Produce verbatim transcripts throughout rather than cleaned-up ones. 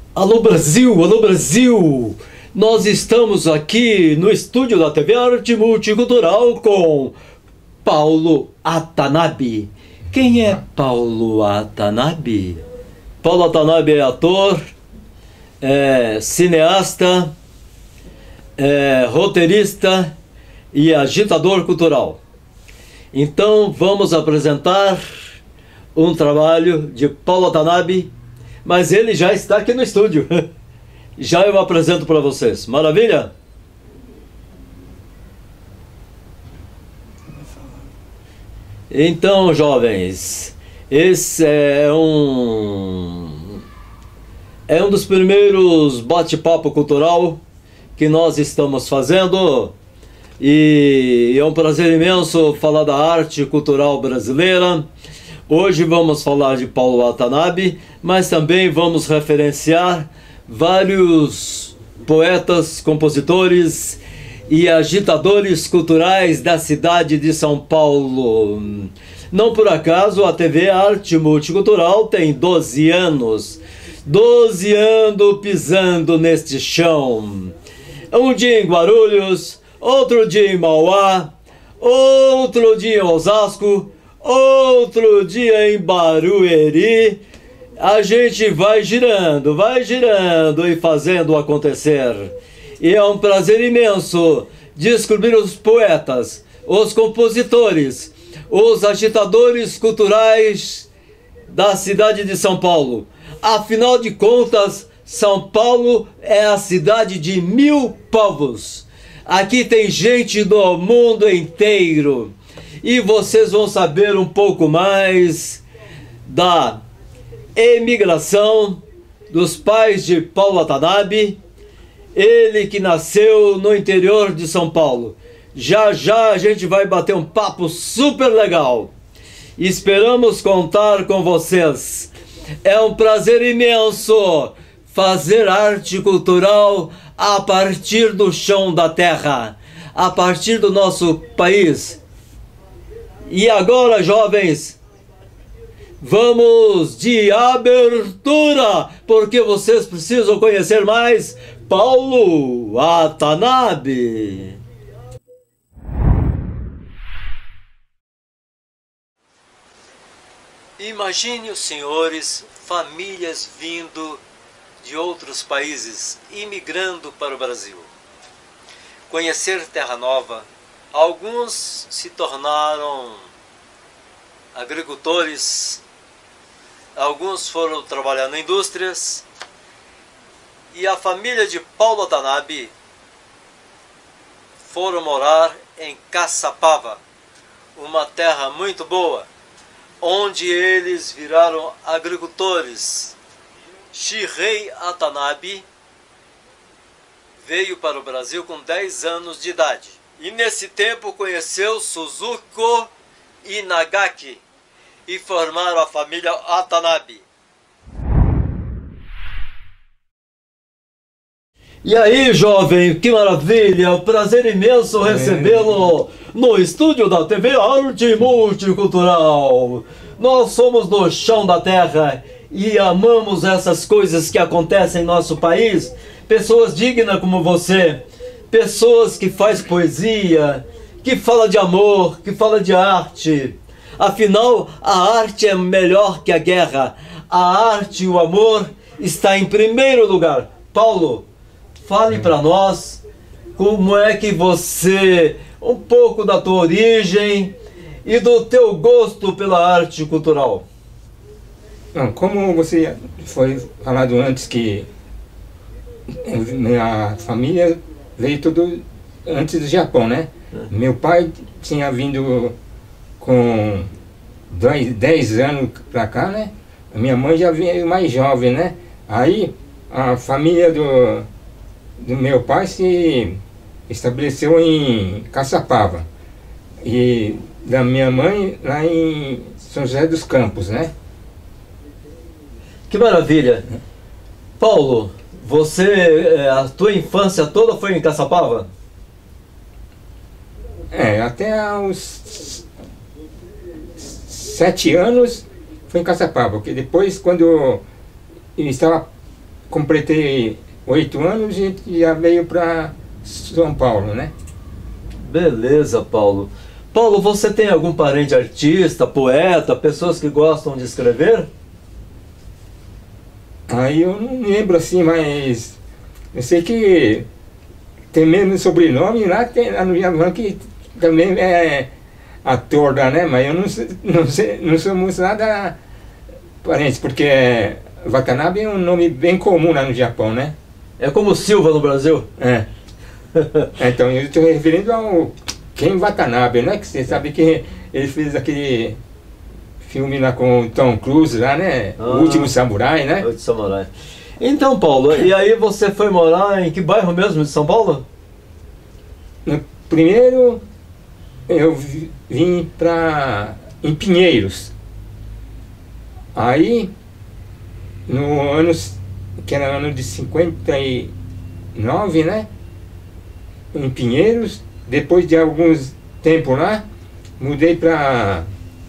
Alô Brasil, alô Brasil! Nós estamos aqui no estúdio da T V Arte Multicultural com Paulo Watanabe. Quem é Paulo Watanabe? Paulo Watanabe é ator, é cineasta, é roteirista e agitador cultural. Então vamos apresentar um trabalho de Paulo Watanabe, mas ele já está aqui no estúdio. Já eu apresento para vocês. Maravilha? Então, jovens, esse é um é um dos primeiros bate-papo cultural que nós estamos fazendo, e é um prazer imenso falar da arte cultural brasileira. Hoje vamos falar de Paulo Watanabe, mas também vamos referenciar vários poetas, compositores e agitadores culturais da cidade de São Paulo. Não por acaso a T V Arte Multicultural tem doze anos. doze anos pisando neste chão. Um dia em Guarulhos, outro dia em Mauá, outro dia em Osasco, outro dia em Barueri. A gente vai girando, vai girando e fazendo acontecer. E é um prazer imenso descobrir os poetas, os compositores, os agitadores culturais da cidade de São Paulo. Afinal de contas, São Paulo é a cidade de mil povos. Aqui tem gente do mundo inteiro. E vocês vão saber um pouco mais da emigração dos pais de Paulo Watanabe, ele que nasceu no interior de São Paulo. Já já a gente vai bater um papo super legal. Esperamos contar com vocês. É um prazer imenso fazer arte cultural a partir do chão da terra, a partir do nosso país. E agora, jovens, vamos de abertura, porque vocês precisam conhecer mais Paulo Watanabe. Imagine os senhores, famílias vindo de outros países, imigrando para o Brasil. Conhecer terra nova. Alguns se tornaram agricultores, alguns foram trabalhar em indústrias, e a família de Paulo Watanabe foram morar em Caçapava, uma terra muito boa, onde eles viraram agricultores. Shirei Watanabe veio para o Brasil com dez anos de idade, e nesse tempo conheceu Suzuko Inagaki e formaram a família Watanabe. E aí, jovem, que maravilha! É um prazer imenso recebê-lo no estúdio da T V Arte Multicultural. Nós somos do chão da terra e amamos essas coisas que acontecem em nosso país. Pessoas dignas como você, pessoas que fazem poesia, que fala de amor, que fala de arte. Afinal, a arte é melhor que a guerra. A arte e o amor está em primeiro lugar. Paulo, fale para nós como é que você, um pouco da tua origem e do teu gosto pela arte cultural. Não, como você foi falado antes que minha família veio tudo antes do Japão, né? Meu pai tinha vindo com dez anos pra cá, né? A minha mãe já veio mais jovem, né? Aí a família do, do meu pai se estabeleceu em Caçapava. E da minha mãe lá em São José dos Campos, né? Que maravilha! Paulo, você, a tua infância toda foi em Caçapava? É, até uns sete anos foi em Caçapava, porque depois, quando eu estava completei oito anos e já veio para São Paulo, né? Beleza, Paulo. Paulo, você tem algum parente artista, poeta, pessoas que gostam de escrever? Aí eu não lembro assim, mas eu sei que tem mesmo sobrenome lá, tem lá no Javan que também é ator lá, né? Mas eu não, sei, não, sei, não somos nada parentes, porque Watanabe é um nome bem comum lá no Japão, né? É como Silva no Brasil? É. Então eu estou referindo ao Ken Watanabe, né? Que você sabe que ele fez aquele filme lá com o Tom Cruise lá, né? Ah, O Último Samurai, né? O Último Samurai. Então, Paulo, e aí você foi morar em que bairro mesmo de São Paulo? No primeiro eu vim para em Pinheiros. Aí no ano que era ano de cinquenta e nove, né? Em Pinheiros, depois de alguns tempo lá, mudei para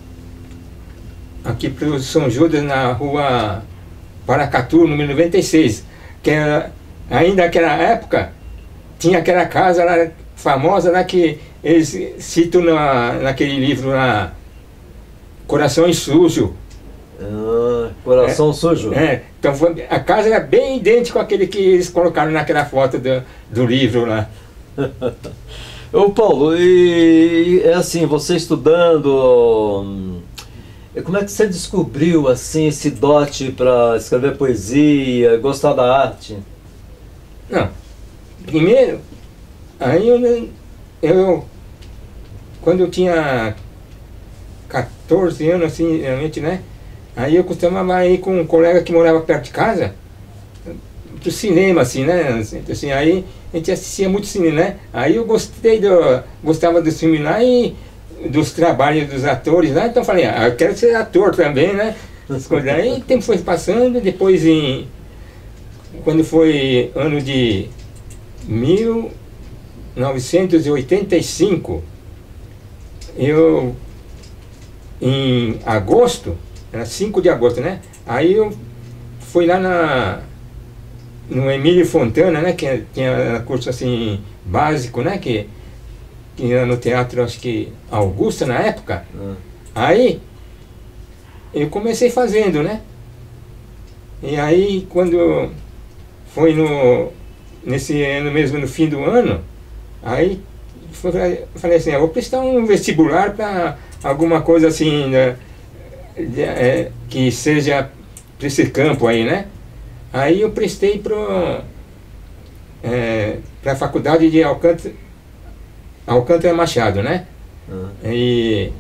aqui para o São Judas, na rua Paracatu, número noventa e seis, que era, ainda naquela época tinha aquela casa lá famosa lá que eles citam na, naquele livro lá, Coração Sujo. Ah, Coração é, Sujo. É, então foi, a casa era bem idêntica àquele que eles colocaram naquela foto do, do livro lá. Ô Paulo, e é assim, você estudando, como é que você descobriu assim esse dote para escrever poesia, gostar da arte? Não, primeiro, aí eu, eu quando eu tinha quatorze anos, assim, realmente, né? Aí eu costumava ir com um colega que morava perto de casa, pro cinema, assim, né? Assim, aí a gente assistia muito cinema, né? Aí eu gostei do, gostava do filme lá e dos trabalhos dos atores lá, então eu falei, ah, eu quero ser ator também, né? Aí o tempo foi passando, depois em... Quando foi ano de mil novecentos e oitenta e cinco, eu, em agosto, era cinco de agosto, né? Aí eu fui lá na, no Emílio Fontana, né? Que tinha curso assim, básico, né? Que, que era no teatro, acho que Augusta na época. Hum. Aí eu comecei fazendo, né? E aí quando foi no, nesse ano mesmo, no fim do ano, aí eu falei assim, eu vou prestar um vestibular para alguma coisa assim, né? De, é, que seja para esse campo aí, né? Aí eu prestei para é, a faculdade de Alcântara, Alcântara Machado, né? Uhum. E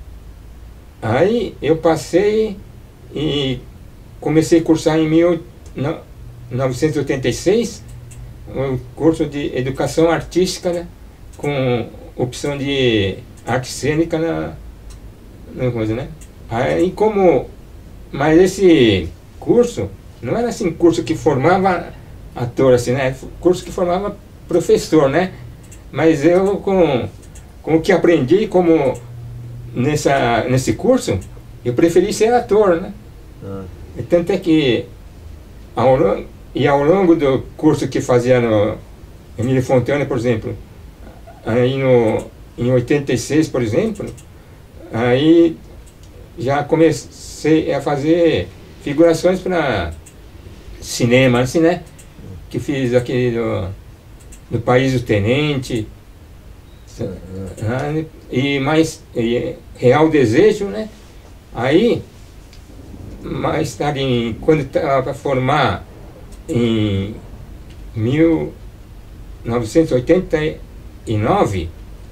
aí eu passei e comecei a cursar em mil novecentos e oitenta e seis o curso de Educação Artística, né? Com opção de arte cênica na, na coisa, né? Aí como, mas esse curso não era assim curso que formava ator, assim, né? Curso que formava professor, né? Mas eu com, com o que aprendi como nessa, nesse curso, eu preferi ser ator, né? Ah. E tanto é que ao longo, e ao longo do curso que fazia no Emílio Fontana, por exemplo, aí no, em oitenta e seis, por exemplo, aí já comecei a fazer figurações para cinema, assim, né? Que fiz aquele do, do País do Tenente, uhum. E mais e Real Desejo, né? Aí, mais tarde, em, quando estava para formar em mil novecentos e oitenta e nove,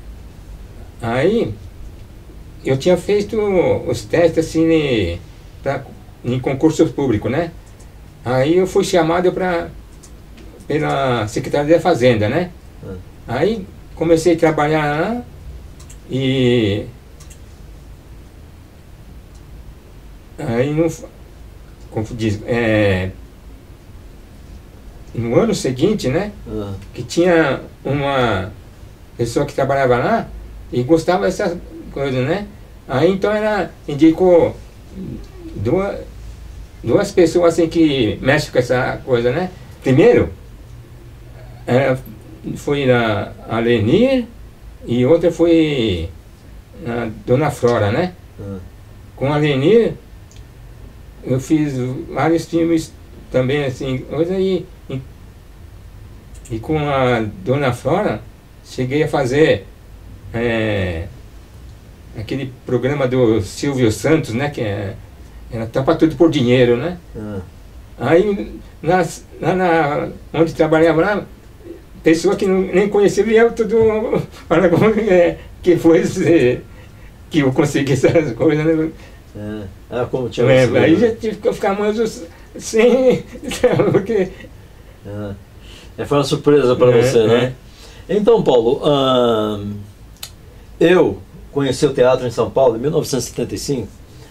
aí eu tinha feito os testes assim pra, em concurso público, né? Aí eu fui chamado para pela Secretaria da Fazenda, né? Hum. Aí comecei a trabalhar lá e aí no, como diz, é, no ano seguinte, né? Hum. Que tinha uma pessoa que trabalhava lá e gostava dessas coisa, né? Aí então ela indicou duas, duas pessoas assim que mexem com essa coisa, né? Primeiro, é, foi a, a Lenir e outra foi a Dona Flora, né? Uhum. Com a Lenir, eu fiz vários filmes também, assim, coisa e, e, e com a Dona Flora, cheguei a fazer é, aquele programa do Silvio Santos, né? Que é, era Tampa Tudo por Dinheiro, né? Uhum. Aí, nas, lá na, onde trabalhava lá, pessoa que não, nem conhecia, eu tudo fala como é, que foi que eu consegui essas coisas, né? É. Ah, como tinha é, aí já tive que ficar mais sem, porque... É, foi uma surpresa para é, você, é. né? Então, Paulo, hum, eu conheci o teatro em São Paulo em mil novecentos e setenta e cinco,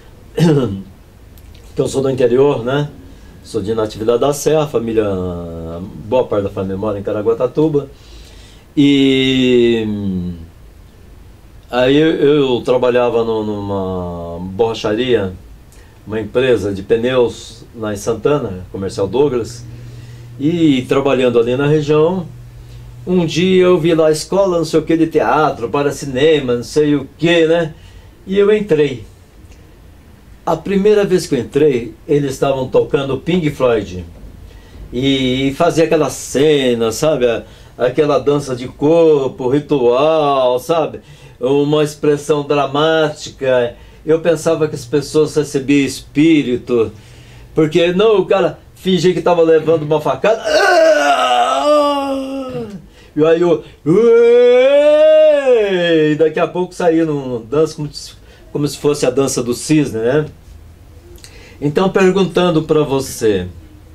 que eu sou do interior, né? Sou de Natividade da Serra, família, boa parte da família mora em Caraguatatuba. E aí eu, eu trabalhava no, numa borracharia, uma empresa de pneus lá em Santana, Comercial Douglas. E trabalhando ali na região, um dia eu vi lá a escola, não sei o que, de teatro, para cinema, não sei o que, né? E eu entrei. A primeira vez que eu entrei, eles estavam tocando Pink Floyd. E fazia aquela cena, sabe? Aquela dança de corpo, ritual, sabe? Uma expressão dramática. Eu pensava que as pessoas recebiam espírito. Porque não, o cara fingia que estava levando uma facada. E aí eu... E daqui a pouco saía num dança como se, como se fosse a dança do cisne, né? Então, perguntando para você,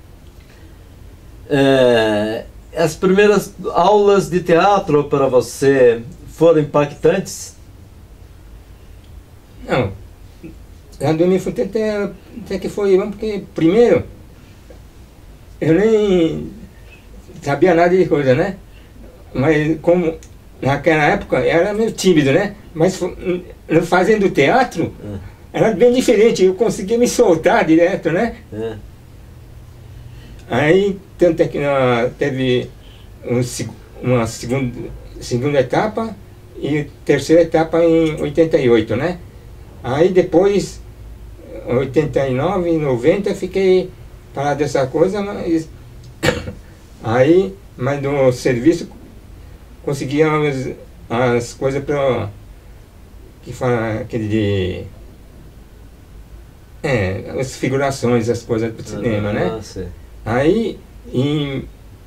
é, as primeiras aulas de teatro para você foram impactantes? Não, a do Mifo até, até que foi, porque primeiro, eu nem sabia nada de coisa, né? Mas como naquela época eu era meio tímido, né? Mas fazendo teatro, é. era bem diferente, eu conseguia me soltar direto, né? É. Aí, tanto é que uh, teve um, uma segunda, segunda etapa e terceira etapa em oitenta e oito, né? Aí depois, oitenta e nove, noventa, fiquei parado dessa coisa, mas aí, mas no serviço conseguia as, as coisas para que fala aquele de é, as figurações, as coisas para o cinema, ah, né? Sim. Aí em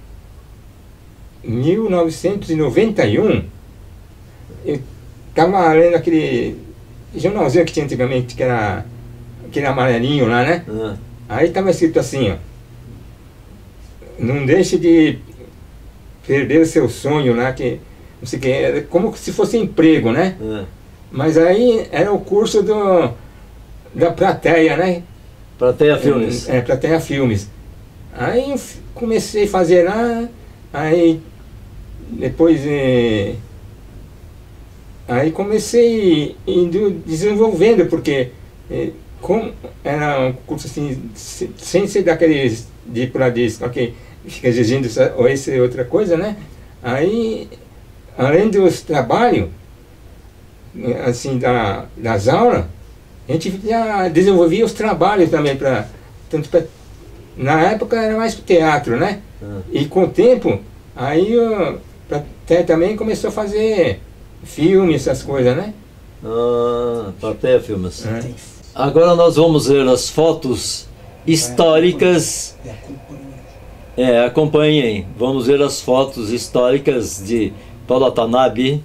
mil novecentos e noventa e um eu estava lendo aquele jornalzinho que tinha antigamente, que era aquele amarelinho lá, né? Ah. Aí estava escrito assim, ó: não deixe de perder o seu sonho lá, que não sei o que, era como se fosse emprego, né? Ah. Mas aí era o curso do, da Plateia, né? Plateia Filmes. É, Plateia Filmes. Aí eu comecei a fazer lá, aí depois é, aí comecei indo desenvolvendo, porque é, como era um curso assim, sem ser daqueles de para disco, ok, fica exigindo essa, ou essa outra coisa, né? Aí, além dos trabalhos, assim, da, das aulas, a gente já desenvolvia os trabalhos também, para tanto pra, na época era mais teatro, né? Ah. E com o tempo, aí o Plateia também começou a fazer filme, essas coisas, né? Ah, Plateia Filmes. É. Agora nós vamos ver as fotos históricas. É, acompanhem. Vamos ver as fotos históricas de Paulo Watanabe.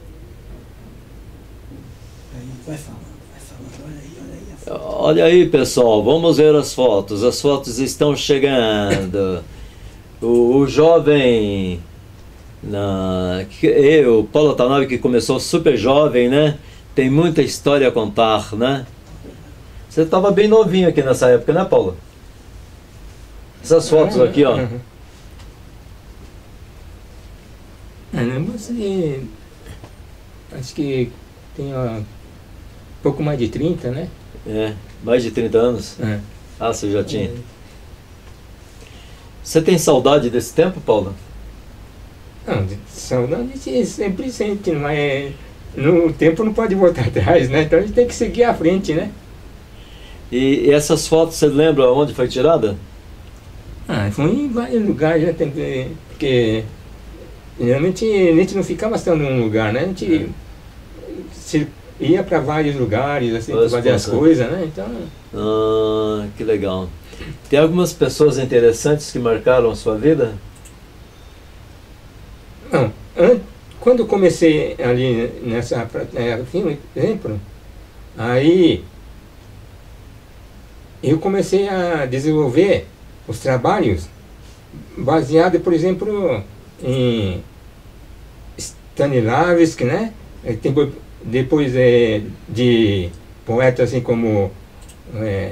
Vai falando, vai falando, olha aí, olha aí a foto. Olha aí, pessoal, vamos ver as fotos. As fotos estão chegando. o, o jovem, na, eu, Paulo Watanabe, que começou super jovem, né? Tem muita história a contar, né? Você estava bem novinho aqui nessa época, né, Paulo? Essas fotos aqui, ó. Ah, você, acho que tem ó, pouco mais de trinta, né? É, mais de trinta anos. É. Ah, você já tinha. Você tem saudade desse tempo, Paulo? Não, de saudade a gente sempre sente, mas no tempo não pode voltar atrás, né? Então a gente tem que seguir à frente, né? E, e essas fotos, você lembra onde foi tirada? Ah, foi em vários lugares, né? Tem que- Porque geralmente a gente não ficava só num lugar, né? A gente se- ia para vários lugares, assim, para Várias fazer as coisas. coisas, né? Então, Ah, que legal. Tem algumas pessoas interessantes que marcaram a sua vida? não, an- quando eu comecei ali nessa pra- é, filme, exemplo, aí eu comecei a desenvolver os trabalhos baseado, por exemplo, em Stanislavski, né? Eh, tem bo- depois é, de poetas assim como é,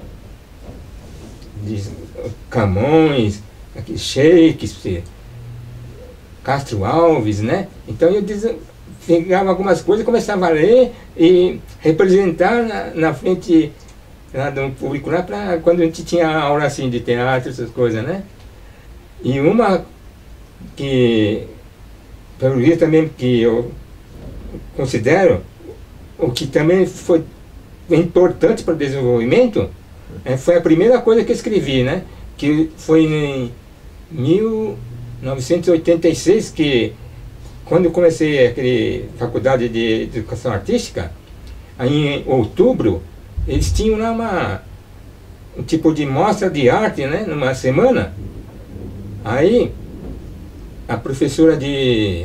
de Camões, aqui, Shakespeare, Castro Alves, né? Então eu desen- pegava algumas coisas, começava a ler e representar na, na frente lá do público, lá para quando a gente tinha aula assim de teatro, essas coisas, né? E uma que, pelo jeito também que eu considero, o que também foi importante para o desenvolvimento, eh, foi a primeira coisa que eu escrevi, né? Que foi em mil novecentos e oitenta e seis, que quando eu comecei aquele faculdade de educação artística, aí em outubro, eles tinham lá uma, um tipo de mostra de arte, né? Numa semana. Aí, a professora de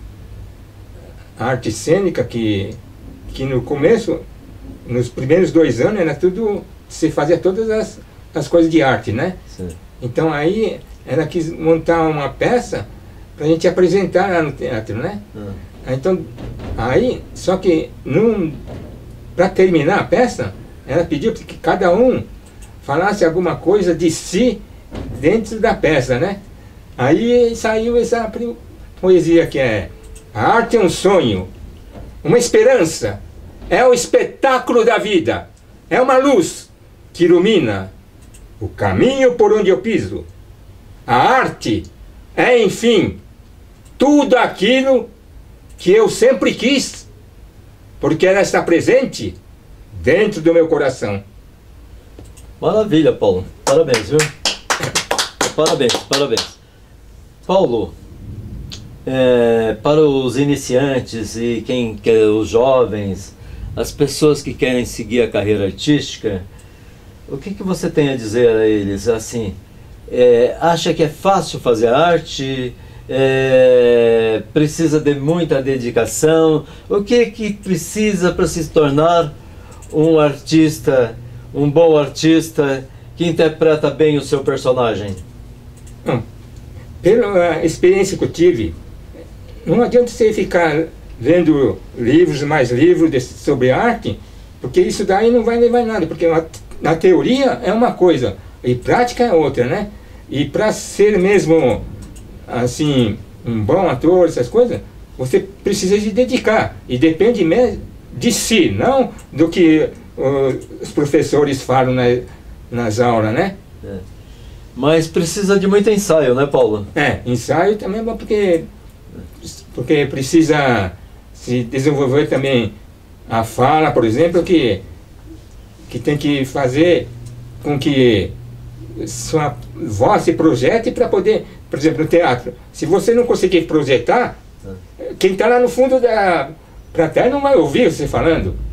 arte cênica, que, que no começo, nos primeiros dois anos, era tudo, você fazia todas as, as coisas de arte, né? Sim. Então aí, ela quis montar uma peça para a gente apresentar lá no teatro, né? Ah, Então, aí, só que para terminar a peça, ela pediu que cada um falasse alguma coisa de si dentro da peça, né? Aí saiu essa pri- poesia que é: a arte é um sonho, uma esperança, é o espetáculo da vida, é uma luz que ilumina o caminho por onde eu piso. A arte é, enfim, tudo aquilo que eu sempre quis, porque ela está presente dentro do meu coração. maravilha, Paulo. Parabéns, viu? Parabéns, parabéns. Paulo, é, para os iniciantes e quem quer, os jovens, as pessoas que querem seguir a carreira artística, o que, que você tem a dizer a eles? Assim, é, acha que é fácil fazer arte? É, precisa de muita dedicação? O que que precisa para se tornar um artista, um bom artista que interpreta bem o seu personagem? Bom, pela experiência que eu tive, não adianta você ficar vendo livros, mais livros de, sobre arte, porque isso daí não vai levar em nada, porque na, na teoria é uma coisa, e prática é outra, né? E para ser mesmo, assim, um bom ator, essas coisas, você precisa se dedicar, e depende mesmo de si, não do que uh, os professores falam na, nas aulas, né? É. Mas precisa de muito ensaio, né, Paulo? É, ensaio também é bom porque, porque precisa se desenvolver também a fala, por exemplo, que, que tem que fazer com que sua voz se projete para poder, por exemplo, no teatro. Se você não conseguir projetar, quem está lá no fundo da plateia não vai ouvir você falando.